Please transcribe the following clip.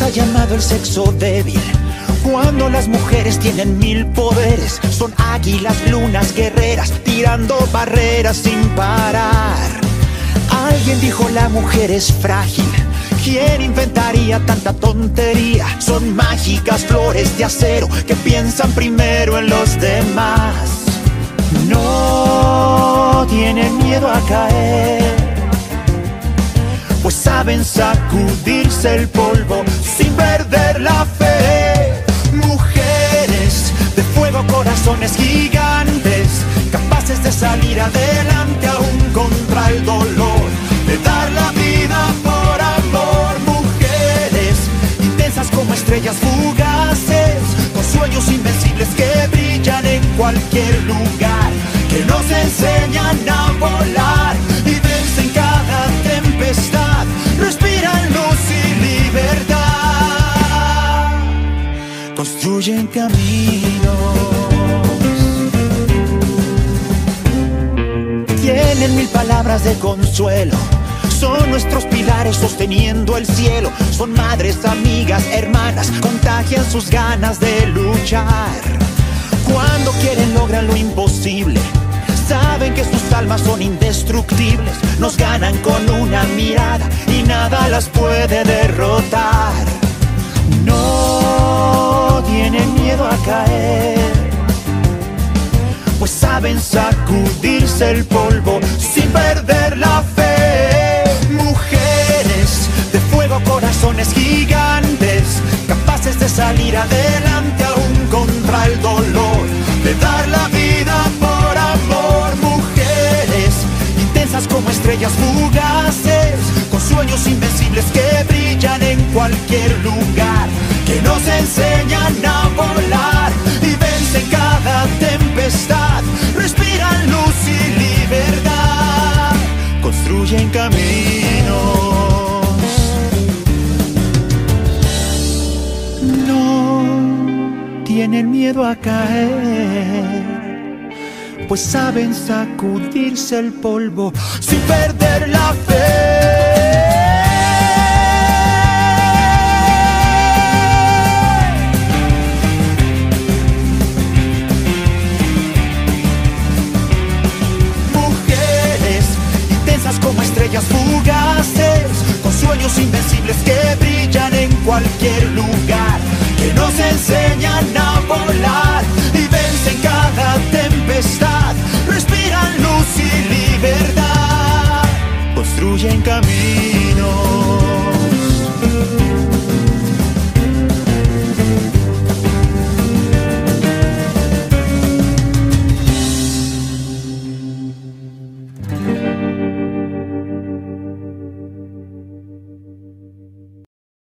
llamado el sexo débil. Cuando las mujeres tienen 1000 poderes, son águilas, lunas, guerreras, tirando barreras sin parar. Alguien dijo la mujer es frágil. ¿Quién inventaría tanta tontería? Son mágicas flores de acero que piensan primero en los demás. No tienen miedo a caer, pues saben sacudirse el polvo sin perder la fe. Mujeres de fuego, corazones gigantes, capaces de salir adelante aún contra el dolor, de dar la vida por amor. Mujeres intensas como estrellas fugaces, con sueños invencibles que brillan en cualquier lugar, que nos enseñan a volar y vencen cada tempestad, respiran luz y libertad, construyen caminos. Tienen 1000 palabras de consuelo, son nuestros pilares sosteniendo el cielo. Son madres, amigas, hermanas, contagian sus ganas de luchar. Cuando quieren logran lo imposible, saben que sus almas son indestructibles. Nos ganan con una mirada y nada las puede derrotar. No tienen miedo a caer, pues saben sacudirse el polvo sin perder la fe. Mujeres de fuego, corazones gigantes, capaces de salir adelante aún contra el dolor, de dar la vida por amor. Mujeres intensas como estrellas fugaces, con sueños invencibles que brillan en cualquier lugar, que nos enseñan a volar y vencen cada tempestad, respiran luz y libertad, construyen caminos. No tienen miedo a caer, pues saben sacudirse el polvo sin perder la fe. Como estrellas fugaces, con sueños invencibles que brillan en cualquier lugar, que nos enseñan a volar y vencen cada tempestad, respiran luz y libertad, construyen caminos.